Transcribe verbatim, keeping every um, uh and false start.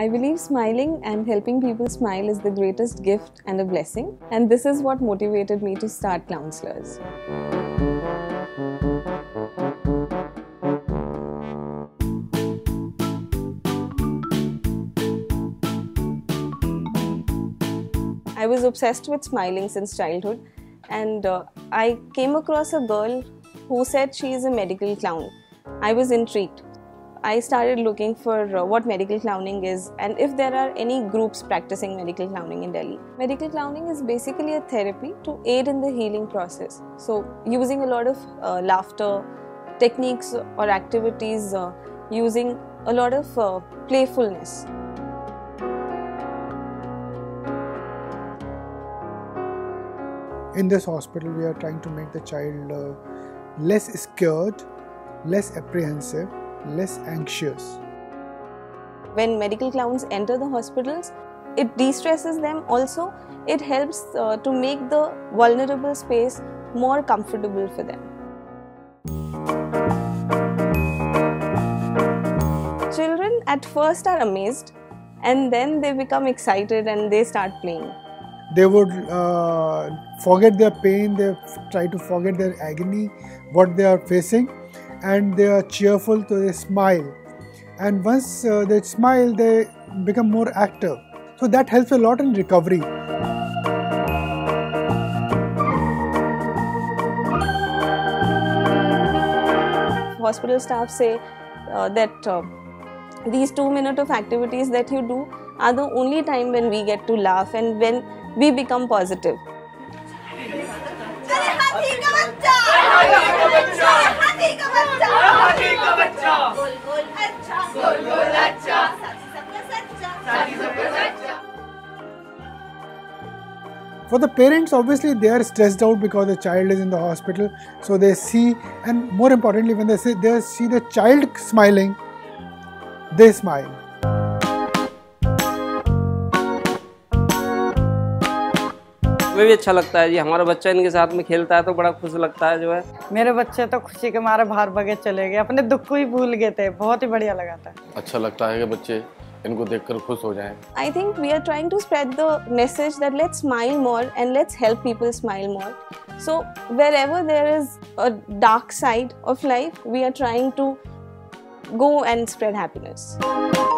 I believe smiling and helping people smile is the greatest gift and a blessing, and this is what motivated me to start Clownslers. I was obsessed with smiling since childhood, and uh, I came across a girl who said she is a medical clown. I was intrigued. I started looking for uh, what medical clowning is and if there are any groups practicing medical clowning in Delhi. Medical clowning is basically a therapy to aid in the healing process. So using a lot of uh, laughter, techniques or activities, uh, using a lot of uh, playfulness. In this hospital, we are trying to make the child uh, less scared, less apprehensive, less anxious. When medical clowns enter the hospitals, it de-stresses them. Also, it helps uh, to make the vulnerable space more comfortable for them. Children at first are amazed, and then they become excited and they start playing. They would uh, forget their pain, they try to forget their agony, what they are facing, and they are cheerful, so they smile. And once uh, they smile, they become more active. So that helps a lot in recovery. Hospital staff say uh, that uh, these two minutes of activities that you do are the only time when we get to laugh and when we become positive. For the parents, obviously they are stressed out because the child is in the hospital. So they see, and more importantly, when they see, they see the child smiling, they smile. हमें भी अच्छा लगता है जी, हमारा बच्चा इनके साथ में खेलता है तो बड़ा खुश लगता है जो है। मेरे बच्चे तो खुशी के मारे बाहर भागे चले गए, अपने दुख को ही भूल गए थे, बहुत ही बढ़िया लगा था। अच्छा लगता है कि बच्चे इनको देखकर खुश हो जाएं। I think we are trying to spread the message that let's smile more and let's help people smile more. So wherever there is a dark side of life, we are trying to go and spread happiness.